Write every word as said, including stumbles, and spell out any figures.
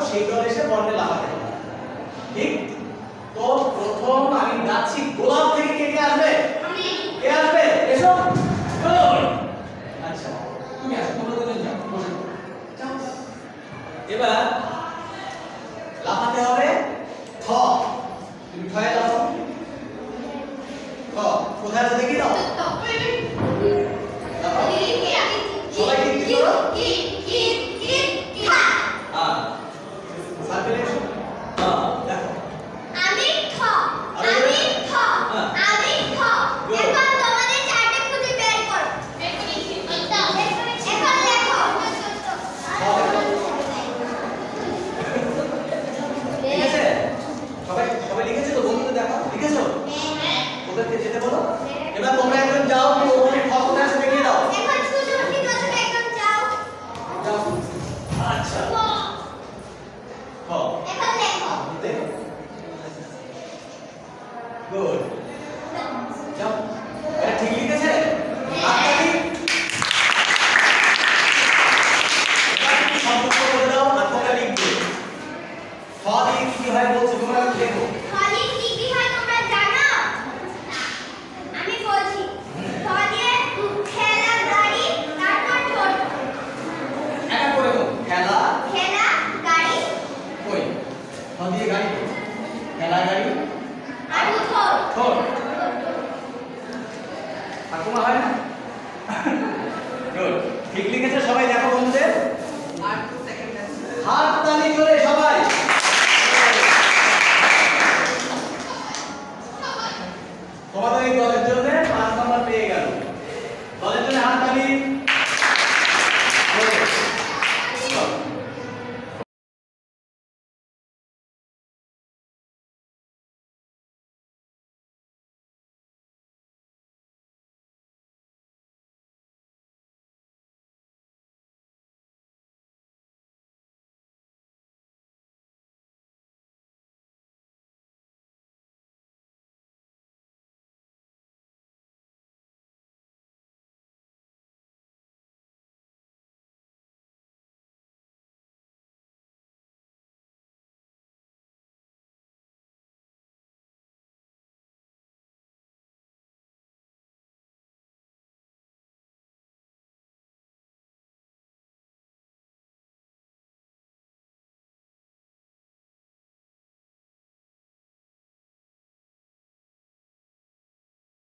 সেই দল এসে বর্ণে লাফাতে হবে। ঠিক? তো প্রথম আমি যাচ্ছি গোলাপ থেকে কে কে আসবে? আমি। কে আসবে? এসো। গুড। আচ্ছা তুমি আসো, তোমরা দুজন যাও, বসে পড়ো। যাও। এবার লাফাতে হবে থ। তুমি থয়ে লাফাও। থ কোথায় আছে দেখি দাও।